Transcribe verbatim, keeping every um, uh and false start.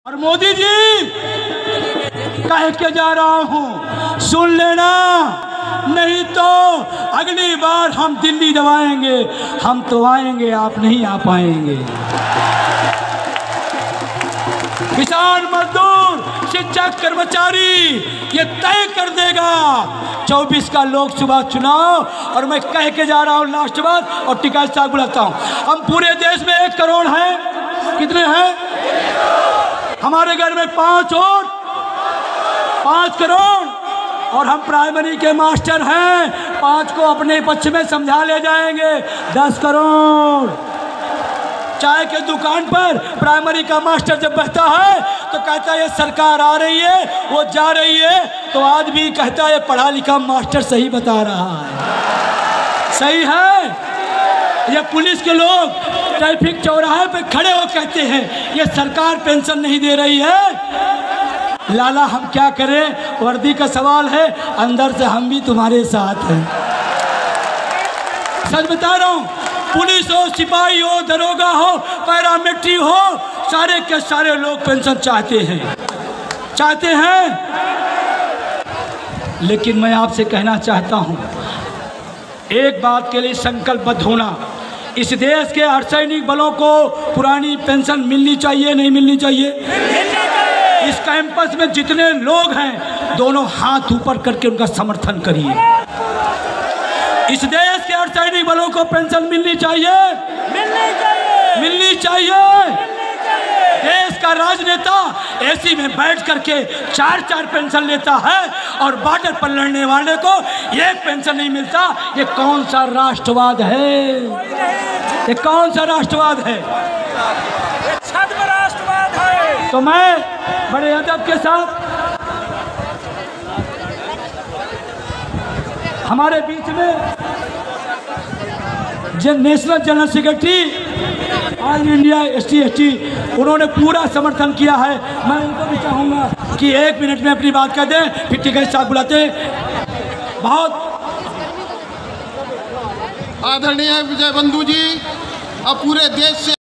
और मोदी जी कह के जा रहा हूं, सुन लेना, नहीं तो अगली बार हम दिल्ली दबाएंगे। हम तो आएंगे, आप नहीं आ पाएंगे। किसान, मजदूर, शिक्षक, कर्मचारी ये तय कर देगा चौबीस का लोकसभा चुनाव। और मैं कह के जा रहा हूं लास्ट बात, और टिकैत साहब बुलाता हूं। हम पूरे देश में एक करोड़ हैं। कितने हैं? हमारे घर में पांच और पांच करोड़ और हम प्राइमरी के मास्टर हैं। पांच को अपने पक्ष में समझा ले जाएंगे। दस करोड़ चाय के दुकान पर प्राइमरी का मास्टर जब बैठता है तो कहता है ये सरकार आ रही है, वो जा रही है, तो आज भी कहता है पढ़ा लिखा मास्टर सही बता रहा है। सही है। ये पुलिस के लोग ट्रैफिक चौराहे पे खड़े हो कहते हैं ये सरकार पेंशन नहीं दे रही है। लाला हम क्या करें, वर्दी का सवाल है, अंदर से हम भी तुम्हारे साथ हैं। सच बता रहा हूँ, पुलिस हो, सिपाही हो, दरोगा हो, पैरामिलिट्री हो, सारे के सारे लोग पेंशन चाहते हैं, चाहते हैं। लेकिन मैं आपसे कहना चाहता हूं, एक बात के लिए संकल्पबद्ध होना, इस देश के अर्धसैनिक बलों को पुरानी पेंशन मिलनी चाहिए, नहीं मिलनी चाहिए? इस कैंपस में जितने लोग हैं दोनों हाथ ऊपर करके उनका समर्थन करिए। इस देश के अर्धसैनिक बलों को पेंशन मिलनी चाहिए, मिलनी चाहिए, मिलनी चाहिए। देश का राजनेता एसी में बैठ करके चार चार पेंशन लेता है और बॉर्डर पर लड़ने वाले को एक पेंशन नहीं मिलता। ये कौन सा राष्ट्रवाद है? ये कौन सा राष्ट्रवाद है? राष्ट्रवाद है। तो मैं बड़े अदब के साथ हमारे बीच में national general secretary all India S T S T उन्होंने पूरा समर्थन किया है। मैं उनको भी चाहूँगा कि एक मिनट में अपनी बात कह दें, फिर टिकैत साहब बुलाते। बहुत आदरणीय विजय बंधु जी, अब पूरे देश से